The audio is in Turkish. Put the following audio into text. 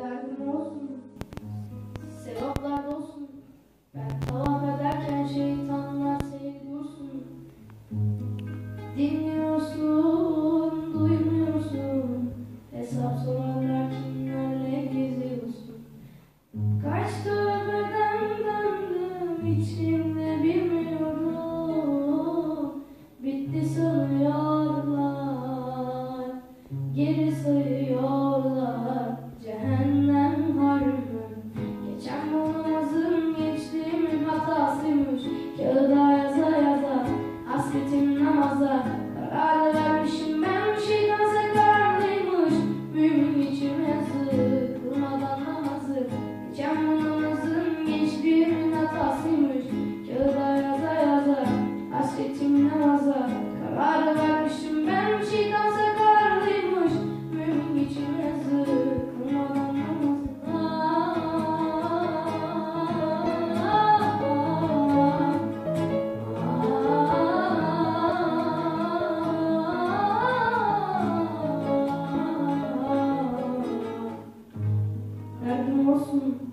derdim olsun, sevaplar olsun. Ben tavaf ederken şeytanlar seni dursun. Dinliyorsun, duymuyorsun, hesap sorarlar kimlerle geziyorsun. Kaç tövbeden döndüm içimde bilmiyorum. Bitti sanıyorlar, geri sayıyorlar cehennem harbi. Geçen bu namazım geçtiğimin hatasıymış. Kağıda yaza yaza hasretim namaza. Karar vermişim ben, şeytansa kararlıymış. Mümin için yazık kılmadan namazı. Geçen bu namazım geçtiğimin hatasıymış. Kağıda yaza yaza hasretim namaza. Karar vermişim ben, şeytansa kararlıymış. Mümin için yazık kılmadan namazı. Derdim olsun,